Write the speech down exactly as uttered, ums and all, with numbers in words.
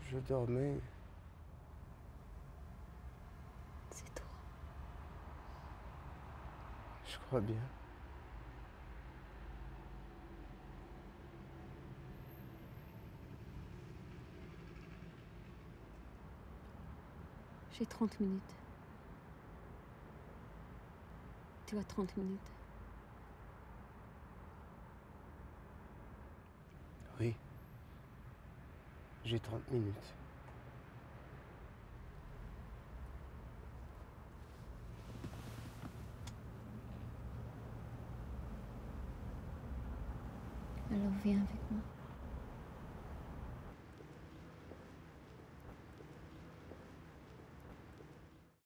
Je dormais. C'est toi. Je crois bien. J'ai trente minutes. Tu as trente minutes. Oui. J'ai trente minutes. Alors viens avec moi.